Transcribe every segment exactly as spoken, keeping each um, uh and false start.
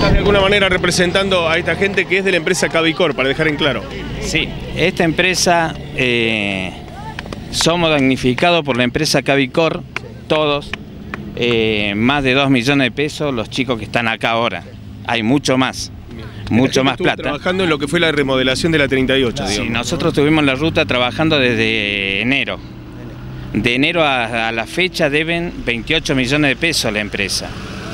estás de alguna manera representando a esta gente que es de la empresa Cavicor, para dejar en claro. Sí, esta empresa, eh, somos damnificados por la empresa Cavicor, todos, eh, más de dos millones de pesos los chicos que están acá ahora. Hay mucho más, mucho más plata. Trabajando en lo que fue la remodelación de la treinta y ocho, digamos. Sí, nosotros tuvimos la ruta trabajando desde enero. De enero a, a la fecha deben veintiocho millones de pesos a la empresa.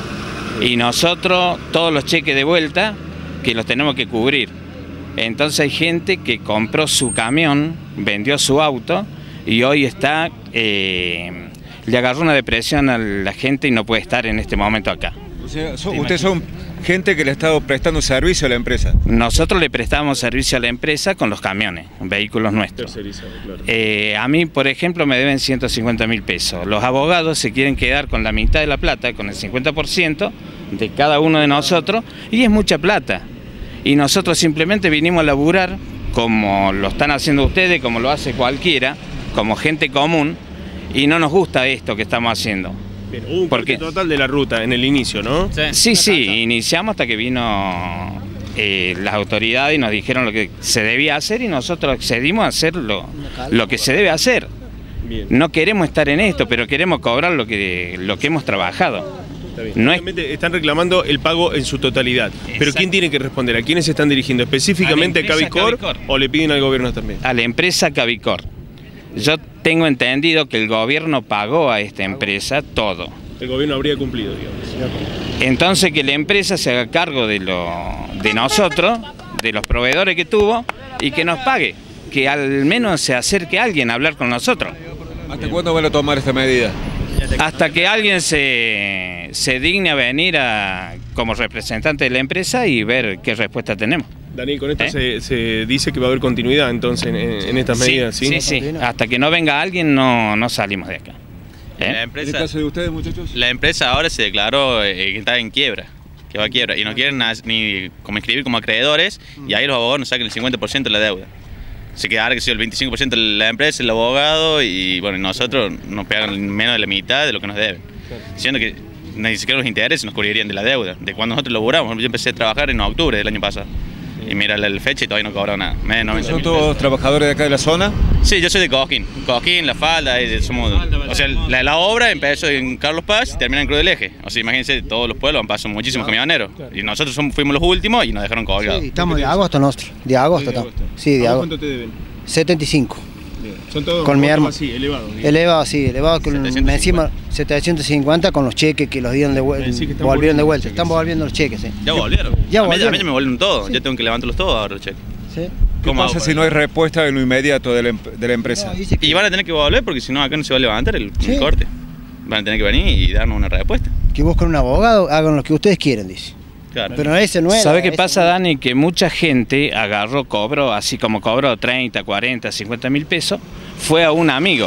Y nosotros todos los cheques de vuelta que los tenemos que cubrir. Entonces hay gente que compró su camión, vendió su auto y hoy está, eh, le agarró una depresión a la gente y no puede estar en este momento acá. O sea, son, ustedes son gente que le ha estado prestando servicio a la empresa. Nosotros le prestamos servicio a la empresa con los camiones, vehículos nuestros. Claro. Eh, a mí, por ejemplo, me deben ciento cincuenta mil pesos. Los abogados se quieren quedar con la mitad de la plata, con el cincuenta por ciento de cada uno de nosotros, y es mucha plata. Y nosotros simplemente vinimos a laburar, como lo están haciendo ustedes, como lo hace cualquiera, como gente común, y no nos gusta esto que estamos haciendo. Bien, hubo un porque total de la ruta en el inicio, ¿no? Sí, sí, iniciamos hasta que vino eh, las autoridades y nos dijeron lo que se debía hacer y nosotros accedimos a hacer lo, lo que se debe hacer. Bien. No queremos estar en esto, pero queremos cobrar lo que, lo que hemos trabajado. Está bien. No es... Están reclamando el pago en su totalidad. Exacto. Pero ¿quién tiene que responder? ¿A quiénes se están dirigiendo? ¿Específicamente a, a Cavicor, Cavicor o le piden al gobierno también? A la empresa Cavicor. Yo tengo entendido que el gobierno pagó a esta empresa todo. El gobierno habría cumplido, digamos. Entonces que la empresa se haga cargo de, lo, de nosotros, de los proveedores que tuvo y que nos pague. Que al menos se acerque alguien a hablar con nosotros. ¿Hasta cuándo van a tomar esta medida? Hasta que alguien se, se digne a venir a, como representante de la empresa y ver qué respuesta tenemos. Daniel, con esto ¿Eh? se, se dice que va a haber continuidad entonces en, en estas medidas, ¿sí? Sí, sí, sí. Hasta que no venga alguien no, no salimos de acá. ¿Eh? La empresa, ¿En el caso de ustedes, muchachos? La empresa ahora se declaró eh, que está en quiebra, que va a quiebra, y no quieren ni como inscribir como acreedores, y ahí los abogados nos sacan el cincuenta por ciento de la deuda. Se queda ahora que sea el veinticinco por ciento de la empresa, el abogado, y bueno, nosotros nos pegan menos de la mitad de lo que nos deben. Siendo que ni siquiera los intereses nos cubrirían de la deuda, de cuando nosotros laburamos. Yo empecé a trabajar en octubre del año pasado. Y mira la fecha y todavía no cobraron nada. ¿Son todos trabajadores de acá de la zona? Sí, yo soy de Cosquín. Cosquín, La Falda, somos, o sea, la, la obra empezó en Carlos Paz y termina en Cruz del Eje. O sea, imagínense, todos los pueblos han pasado muchísimos camioneros. Y nosotros somos, fuimos los últimos y nos dejaron colgados. Sí, estamos de agosto nosotros, de agosto estamos. Sí, de agosto. ¿Cuánto te deben? setenta y cinco. Bien. Son todos con mi hermano así, elevados. Elevado, sí, elevado con setecientos cincuenta. Encima setecientos cincuenta con los cheques que los dieron de vuelta, Sí, volvieron de vuelta. Estamos volviendo los cheques, sí. Ya volvieron. Ya a, mí, volvieron. a mí ya me volvieron todos. Sí. Yo tengo que levantarlos todos ahora los cheques. ¿Sí? ¿Qué ¿Cómo pasa hago si para no hay respuesta en lo inmediato de la, de la empresa? No, dice que- Y van a tener que volver porque si no acá no se va a levantar el, Sí. el corte. Van a tener que venir y darnos una respuesta. que busquen un abogado, hagan lo que ustedes quieren, dice. Claro. Pero ese no es. ¿Sabe qué pasa, Dani? Que mucha gente agarró, cobró, así como cobró treinta, cuarenta, cincuenta mil pesos, fue a un amigo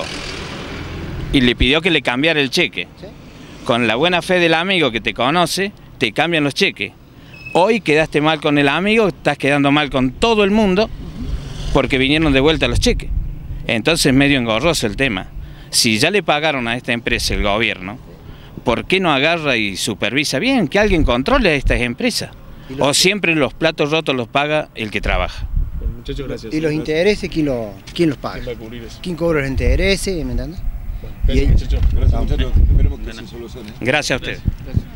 y le pidió que le cambiara el cheque. ¿Sí? Con la buena fe del amigo que te conoce, te cambian los cheques. Hoy quedaste mal con el amigo, estás quedando mal con todo el mundo porque vinieron de vuelta los cheques. Entonces es medio engorroso el tema. Si ya le pagaron a esta empresa el gobierno, ¿por qué no agarra y supervisa bien? Que alguien controle a estas empresas. O siempre los platos rotos los paga el que trabaja. Bueno, muchachos, gracias. Y los intereses, ¿quién, lo, quién los paga? ¿Quién va a cubrir eso? ¿Quién cobra los intereses? ¿Me entiendes? Gracias, Y- muchachos. Gracias, muchachos. Esperemos que se solucione. Gracias a ustedes. Gracias.